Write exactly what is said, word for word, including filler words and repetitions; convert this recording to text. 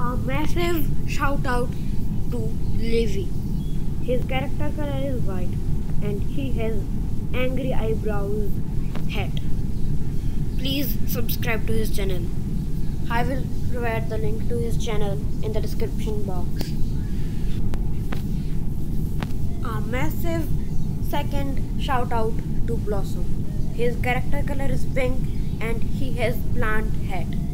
A massive shout out to Levi. His character color is white and he has angry eyebrows hat. Please subscribe to his channel. I will provide the link to his channel in the description box. A massive second shout out to Blossom. His character color is pink and he has plant hat.